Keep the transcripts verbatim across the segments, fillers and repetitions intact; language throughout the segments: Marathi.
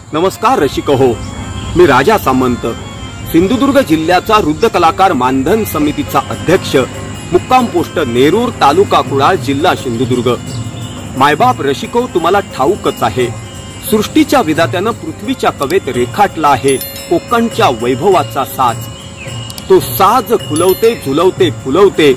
नमस्कार रसिक हो, मी राजा सामंत, सिंधुदुर्ग जिल्ह्याचा वृद्ध कलाकार मानधन समितीचा अध्यक्ष, मुक्काम पोस्ट नेरूर, तालुका कुडाळ, जिल्हा सिंधुदुर्ग। मायबाप रसिको, तुम्हाला ठाऊकच आहे, सृष्टीच्या विधात्यानं पृथ्वीच्या कवेत रेखाटला आहे कोकणच्या वैभवाचा साज। तो साज फुलवते, झुलवते, फुलवते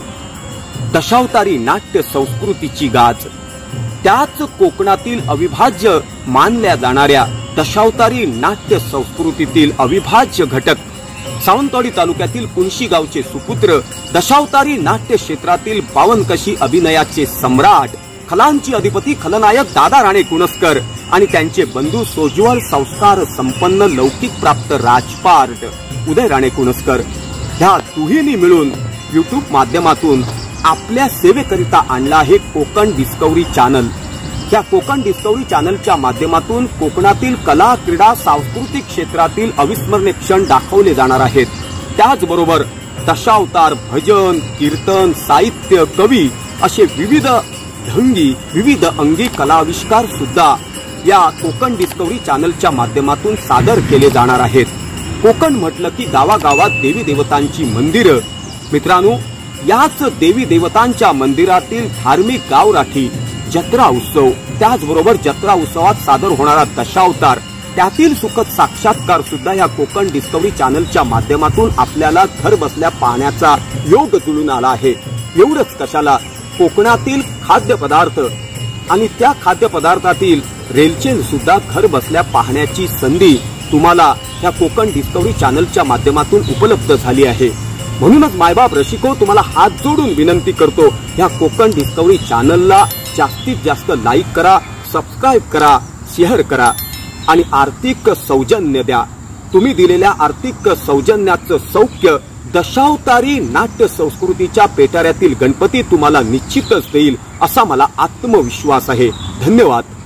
दशावतारी नाट्य संस्कृतीची गाज। त्याच कोकणातील अविभाज्य मानल्या जाणाऱ्या दशावतारी नाट्य संस्कृतीतील अविभाज्य घटक, सावंतवाडी तालुक्यातील कुणशी गावचे सुपुत्र, दशावतारी नाट्य क्षेत्रातील पावनकशी अभिनयाचे सम्राट, खलांची अधिपती खलनायक दादा राणे कुणस्कर आणि त्यांचे बंधू सोज्वळ संस्कार संपन्न लौकिक प्राप्त राजपाट उदय राणे कुणस्कर, ह्या दुहींनी मिळून युट्यूब माध्यमातून आपल्या सेवेकरिता आणला आहे कोकण डिस्कवरी चॅनल। या कोकण डिस्कवरी चॅनलच्या माध्यमातून कोकणातील कला, क्रीडा, सांस्कृतिक क्षेत्रातील अविस्मरणीय क्षण दाखवले जाणार आहेत। त्याचबरोबर दशावतार, भजन, कीर्तन, साहित्य, कवी असे विविध ढंगी, विविध अंगी कलाविष्कार सुद्धा या कोकण डिस्कवरी चॅनलच्या माध्यमातून सादर केले जाणार आहेत। कोकण म्हटलं की गावागावात देवी देवतांची मंदिरं। मित्रांनो, याच देवी देवतांच्या मंदिरातील धार्मिक गावराठी, जत्रा उत्सव, त्याचबरोबर जत्रा उत्सवात सादर होणारा दशावतार, त्यातील सुखद साक्षात्कार सुद्धा या कोकण डिस्कवरी चॅनलच्या माध्यमातून आपल्याला घर बसल्या पाहण्याचा योग जुळून आला आहे। एवढंच कशाला, कोकणातील खाद्यपदार्थ आणि त्या खाद्यपदार्थातील रेलचेल सुद्धा घर बसल्या पाहण्याची संधी तुम्हाला या कोकण डिस्कवरी चॅनलच्या माध्यमातून उपलब्ध झाली आहे। म्हणूनच मायबाप रसिको, तुम्हाला हात जोडून विनंती करतो, या कोकण डिस्कवरी चॅनलला जास्तीत जास्त लाईक करा, सबस्क्राईब करा, शेअर करा आणि आर्थिक सौजन्य द्या। तुम्ही दिलेल्या आर्थिक सौजन्याचं सौख्य दशावतारी नाट्य संस्कृतीच्या पेटाऱ्यातील गणपती तुम्हाला निश्चितच देईल, असा मला आत्मविश्वास आहे। धन्यवाद।